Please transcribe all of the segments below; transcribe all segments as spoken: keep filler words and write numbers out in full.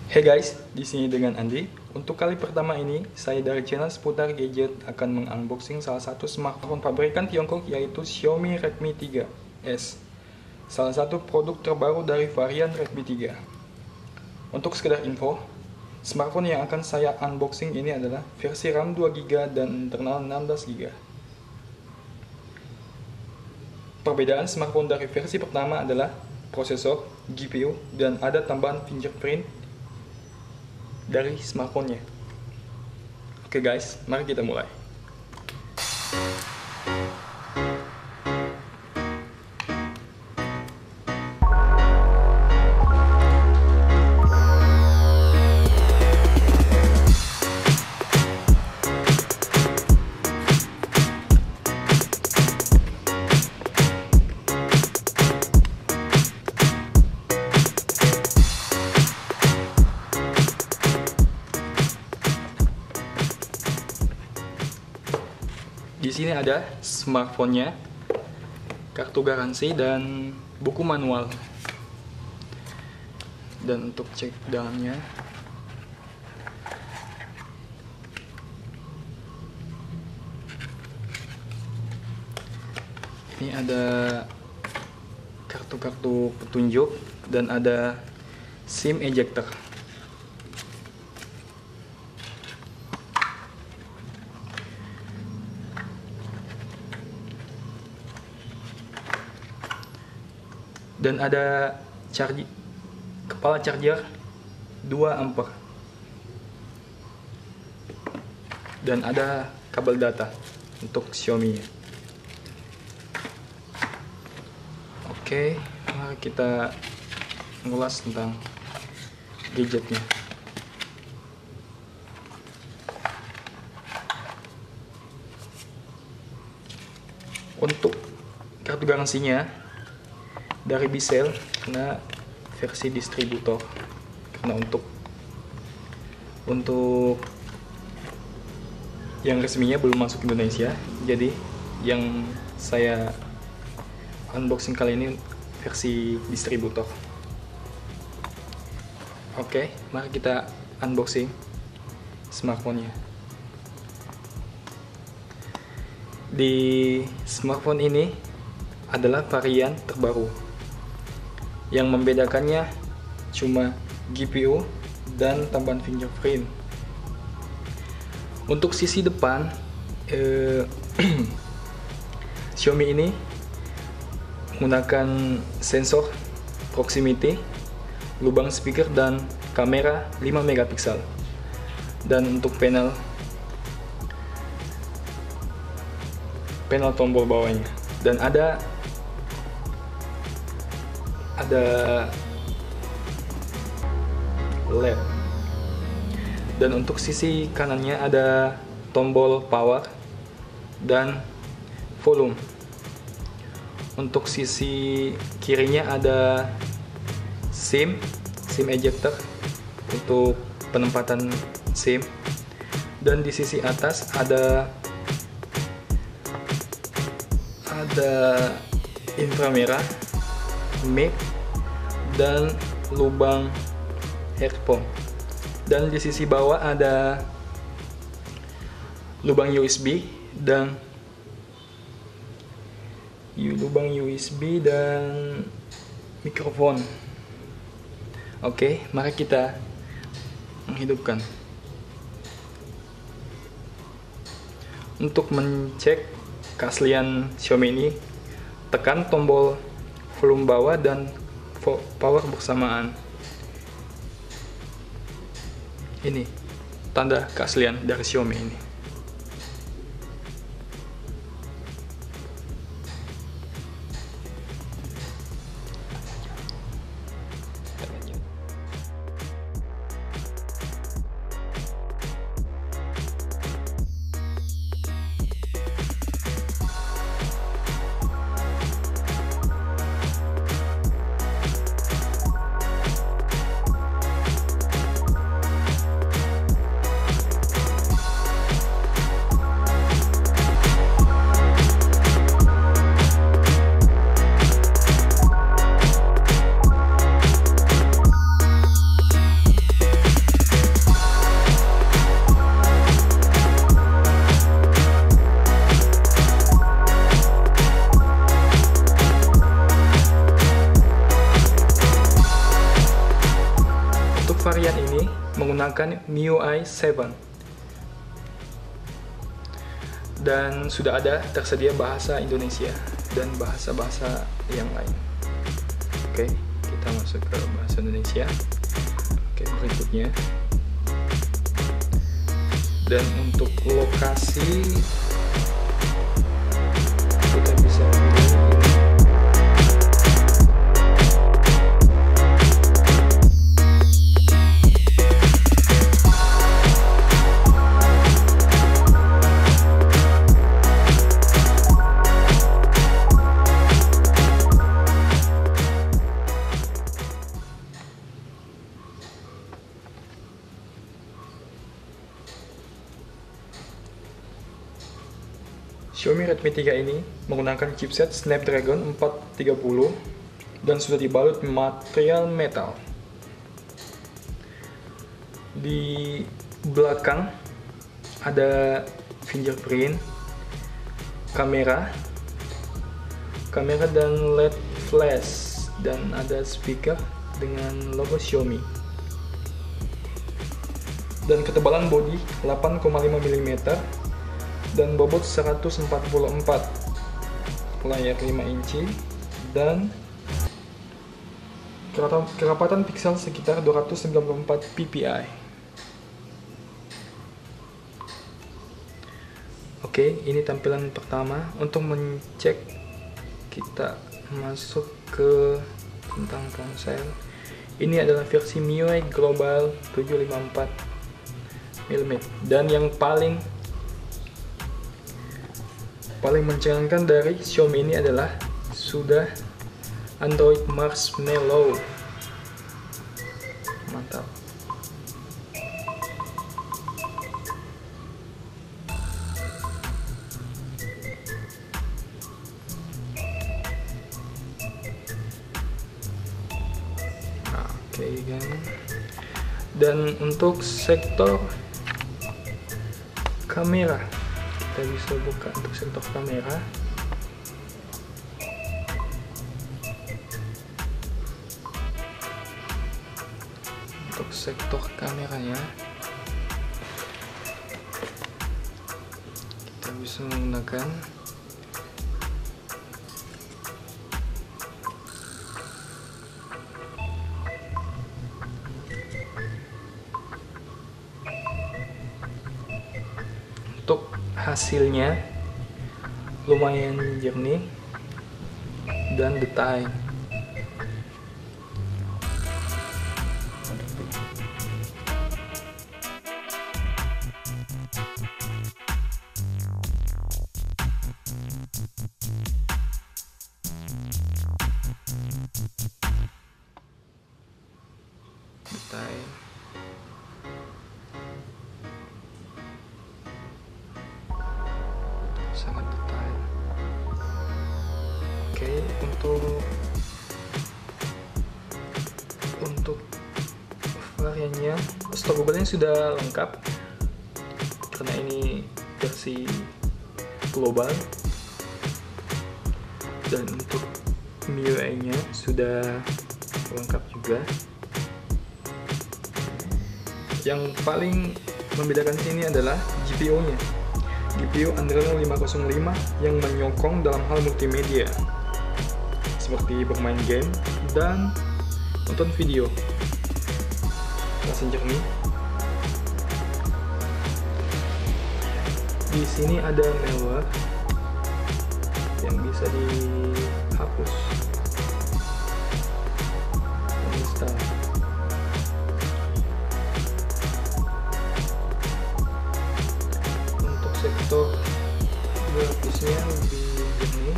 Hey guys, di sini dengan Andi. Untuk kali pertama ini, saya dari channel seputar gadget akan mengunboxing salah satu smartphone pabrikan Tiongkok yaitu Xiaomi Redmi tiga S. Salah satu produk terbaru dari varian Redmi tiga. Untuk sekedar info, smartphone yang akan saya unboxing ini adalah versi RAM dua giga dan internal enam belas giga. Perbedaan smartphone dari versi pertama adalah prosesor, G P U, dan ada tambahan fingerprint dari smartphone-nya. Oke guys, mari kita mulai. Di sini ada smartphone-nya, kartu garansi, dan buku manual. Dan untuk cek dalamnya, ini ada kartu-kartu petunjuk dan ada SIM ejector. Dan ada charge, kepala charger dua ampere. Dan ada kabel data untuk Xiaomi -nya. Oke, mari kita mengulas tentang gadgetnya. Untuk kartu garansinya dari Bisel, karena versi distributor, karena untuk untuk yang resminya belum masuk Indonesia, jadi yang saya unboxing kali ini versi distributor. Oke, mari kita unboxing smartphone-nya. Di smartphone ini adalah varian terbaru. Yang membedakannya cuma G P U dan tambahan fingerprint. Untuk sisi depan, eh, Xiaomi ini menggunakan sensor proximity, lubang speaker, dan kamera lima megapiksel. Dan untuk panel panel tombol bawahnya, dan ada ada L E D. Dan untuk sisi kanannya ada tombol power dan volume. Untuk sisi kirinya ada SIM, SIM ejector untuk penempatan SIM. Dan di sisi atas ada ada inframerah, mic, dan lubang headphone. Dan di sisi bawah ada lubang U S B dan lubang U S B dan mikrofon. Oke, mari kita menghidupkan. Untuk mencek keaslian Xiaomi ini, tekan tombol volume bawah dan power bersamaan. Ini tanda keaslian dari Xiaomi ini. menggunakan M I U I tujuh. Dan sudah ada tersedia bahasa Indonesia dan bahasa-bahasa yang lain. Oke, kita masuk ke bahasa Indonesia. Oke, berikutnya. Dan untuk lokasi kita bisa Xiaomi Redmi tiga ini menggunakan chipset Snapdragon empat tiga nol dan sudah dibalut material metal. Di belakang ada fingerprint, kamera, kamera dan L E D flash, dan ada speaker dengan logo Xiaomi. Dan ketebalan bodi delapan koma lima milimeter dan bobot seratus empat puluh empat, layar lima inci, dan kerapatan piksel sekitar dua ratus sembilan puluh empat ppi. Oke, ini tampilan pertama. Untuk mencek, kita masuk ke tentang ponsel. Ini adalah versi M I U I Global tujuh lima empat milimeter, dan yang paling paling mencengangkan dari Xiaomi ini adalah sudah Android Marshmallow. Mantap. Nah, oke kan. Dan untuk sektor kamera, kita bisa buka untuk sektor kamera. Untuk sektor kameranya, kita bisa menggunakan untuk hasilnya lumayan jernih dan detail. Detail. Sangat detail. Oke, untuk untuk variannya, stok bubble-nya sudah lengkap karena ini versi global, dan untuk M I U I-nya sudah lengkap juga. Yang paling membedakan sini adalah G P U-nya. G P U Adreno lima nol lima yang menyokong dalam hal multimedia seperti bermain game dan nonton video. Rasa jernih. Di sini ada malware yang bisa dihapus dan install. Untuk sektor grafisnya lebih jernih.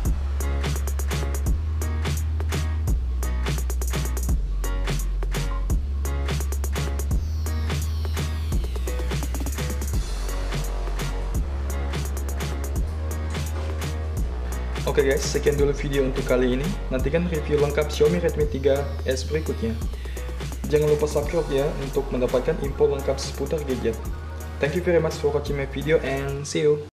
Oke guys, sekian dulu video untuk kali ini. Nantikan review lengkap Xiaomi Redmi tiga S berikutnya. Jangan lupa subscribe ya untuk mendapatkan info lengkap seputar gadget. Thank you very much for watching my video and see you.